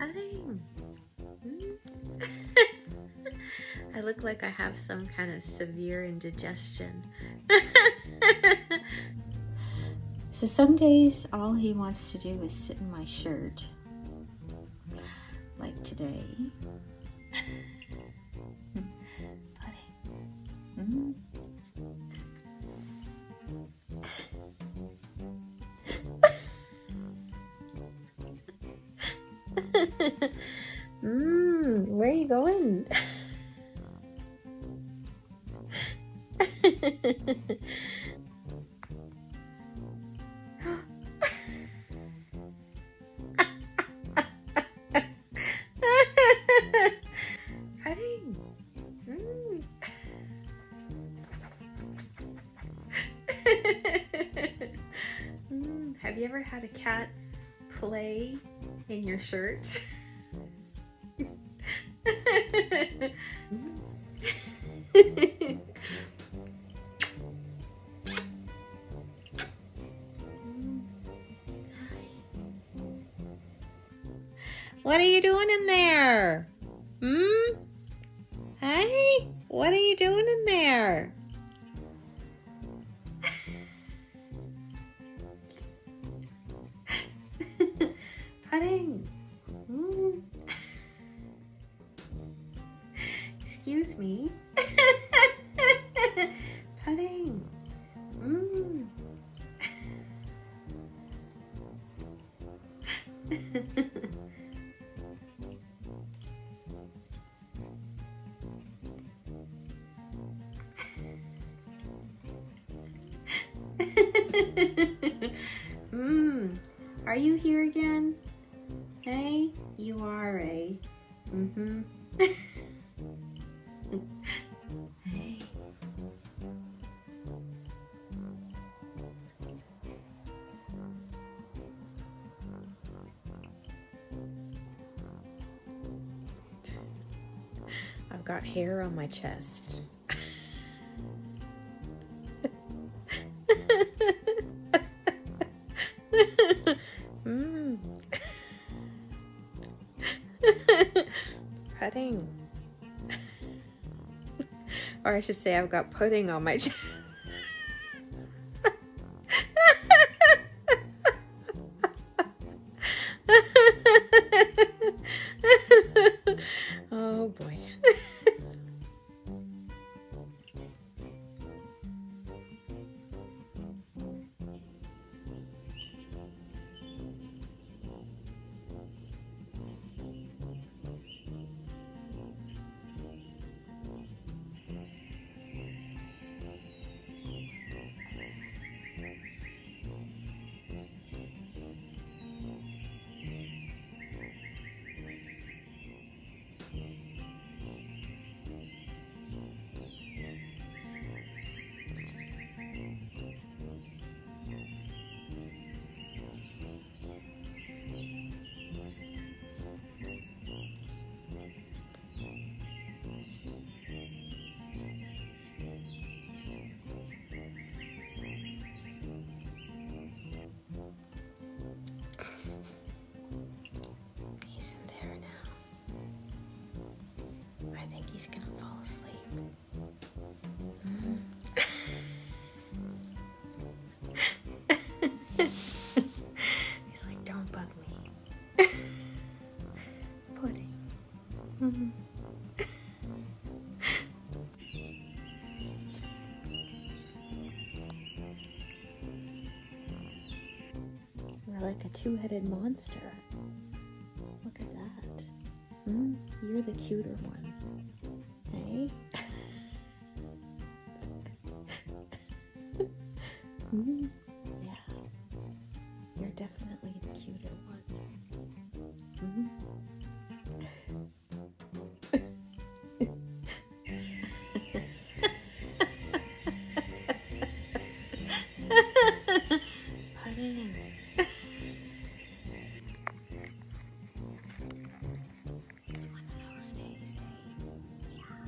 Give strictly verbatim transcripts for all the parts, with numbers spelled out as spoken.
Putting. Mm. I look like I have some kind of severe indigestion. So some days all he wants to do is sit in my shirt. Like today. Putting. Mm. Mmm, where are you going? Putting. Mm. Mm. Have you ever had a cat play in your shirt? What are you doing in there? Hmm? Hey, what are you doing in there? Putting. Mm. Excuse me. Putting. Mm. Mmm. Are you here again? Hey, you are, eh? Mm-hmm. Hey. I've got hair on my chest. Mm. Putting. Or I should say I've got pudding on my chest. Oh boy. He's gonna fall asleep. Mm. He's like, don't bug me. Pudding. Mm-hmm. You're like a two-headed monster. Look at that. Mm, you're the cuter one. Hey? Mm, yeah. You're definitely the cuter one. Mm-hmm. Putting. It's one of those days, eh? Yeah.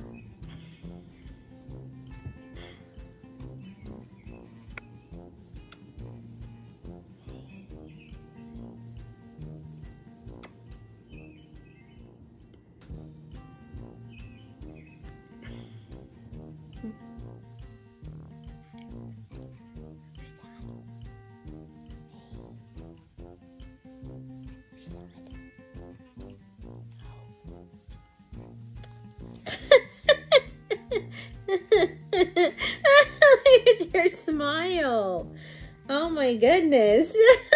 smile. Oh my goodness.